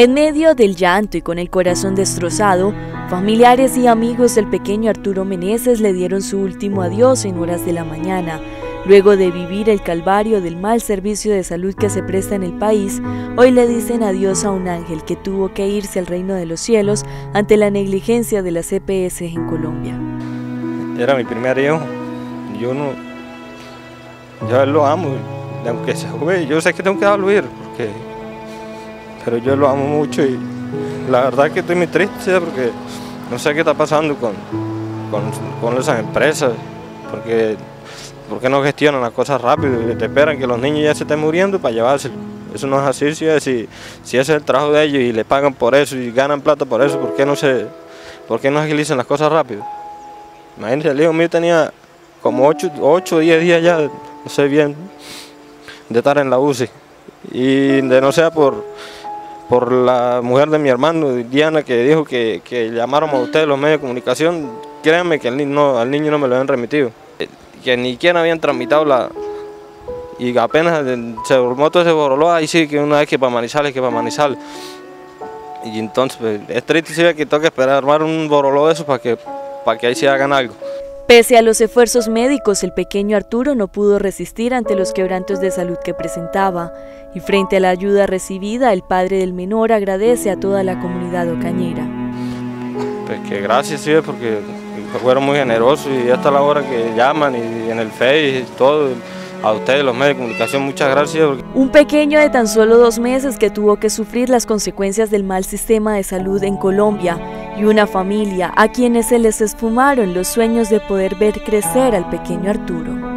En medio del llanto y con el corazón destrozado, familiares y amigos del pequeño Arturo Meneses le dieron su último adiós en horas de la mañana. Luego de vivir el calvario del mal servicio de salud que se presta en el país, hoy le dicen adiós a un ángel que tuvo que irse al reino de los cielos ante la negligencia de las EPS en Colombia. Era mi primer hijo, yo lo amo, aunque se fue, yo sé que tengo que dejarlo ir, pero yo lo amo mucho y la verdad que estoy muy triste porque no sé qué está pasando con esas empresas, porque no gestionan las cosas rápido y te esperan que los niños ya se estén muriendo para llevárselo. Eso no es así, si ese es el trabajo de ellos y le pagan por eso y ganan plata por eso, ¿por qué no agilizan las cosas rápido? Imagínense, el hijo mío tenía como 8 o 10 días ya, no sé bien, de estar en la UCI y de no sea por la mujer de mi hermano, Diana, que dijo que llamaron a ustedes los medios de comunicación, créanme que al niño no me lo habían remitido, que ni siquiera habían tramitado y apenas se formó todo ese boroló, ahí sí que una vez que para Manizales, y entonces pues, es triste sí, que toca esperar armar un boroló de eso para que ahí sí hagan algo. Pese a los esfuerzos médicos, el pequeño Arturo no pudo resistir ante los quebrantos de salud que presentaba, y frente a la ayuda recibida, el padre del menor agradece a toda la comunidad ocañera. Pues que gracias, sí, porque fueron muy generosos y hasta la hora que llaman y en el Face y todo, a ustedes los medios de comunicación, muchas gracias. Un pequeño de tan solo 2 meses que tuvo que sufrir las consecuencias del mal sistema de salud en Colombia, y una familia a quienes se les esfumaron los sueños de poder ver crecer al pequeño Arturo.